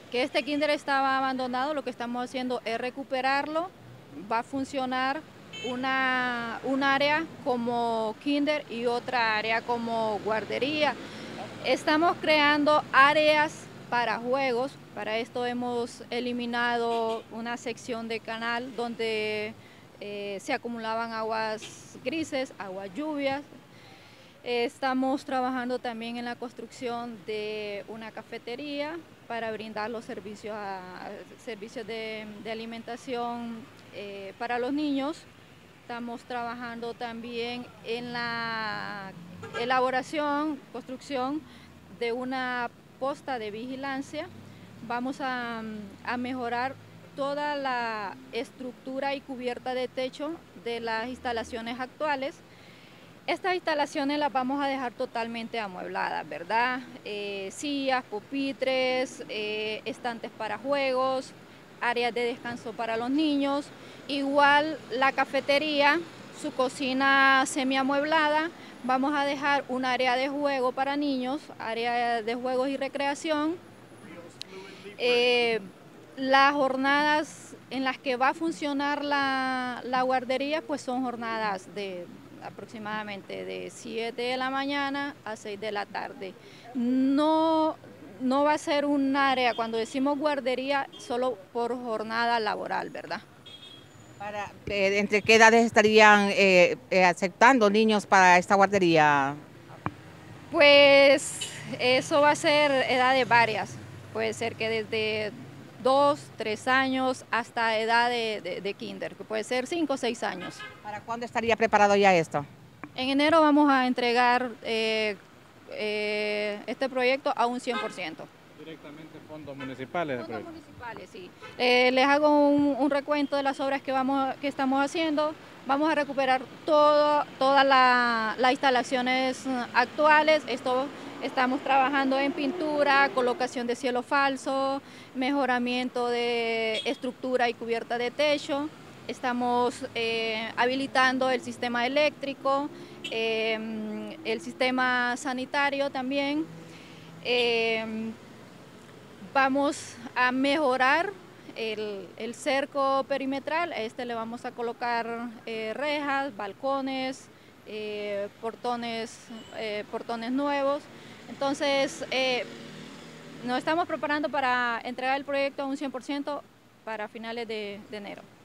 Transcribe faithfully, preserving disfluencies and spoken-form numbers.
que este kinder estaba abandonado, lo que estamos haciendo es recuperarlo, va a funcionar una, un área como kinder y otra área como guardería. Estamos creando áreas para juegos, para esto hemos eliminado una sección de canal donde eh, se acumulaban aguas grises, aguas lluvias. Estamos trabajando también en la construcción de una cafetería para brindar los servicios, a, servicios de, de alimentación eh, para los niños. Estamos trabajando también en la elaboración, construcción de una posta de vigilancia. Vamos a, a mejorar toda la estructura y cubierta de techo de las instalaciones actuales. Estas instalaciones las vamos a dejar totalmente amuebladas, ¿verdad? Eh, sillas, pupitres, eh, estantes para juegos, áreas de descanso para los niños. Igual la cafetería, su cocina semiamueblada. Vamos a dejar un área de juego para niños, área de juegos y recreación. Eh, las jornadas en las que va a funcionar la, la guardería, pues son jornadas de aproximadamente de siete de la mañana a seis de la tarde. No, no va a ser un área, cuando decimos guardería, solo por jornada laboral, ¿verdad? Para, eh, ¿entre qué edades estarían eh, eh, aceptando niños para esta guardería? Pues eso va a ser edades varias. Puede ser que desde dos, tres años hasta edad de, de, de kinder, que puede ser cinco o seis años. ¿Para cuándo estaría preparado ya esto? En enero vamos a entregar eh, eh, este proyecto a un cien por ciento. Directamente fondos municipales. Fondos municipales, sí. Eh, les hago un, un recuento de las obras que, vamos, que estamos haciendo. Vamos a recuperar todo, todas la, las instalaciones actuales. Esto, estamos trabajando en pintura, colocación de cielo falso, mejoramiento de estructura y cubierta de techo. Estamos eh, habilitando el sistema eléctrico, eh, el sistema sanitario también. Eh, vamos a mejorar el, el cerco perimetral. A este le vamos a colocar eh, rejas, balcones, eh, portones, eh, portones nuevos. Entonces, eh, nos estamos preparando para entregar el proyecto a un cien por ciento para finales de, de enero.